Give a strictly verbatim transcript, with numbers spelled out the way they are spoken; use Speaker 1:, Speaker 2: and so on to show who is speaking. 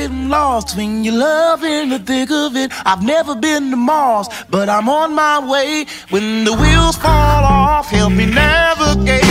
Speaker 1: getting lost when your love in the thick of it. I've never been to Mars, but I'm on my way. When the wheels fall off, help me navigate.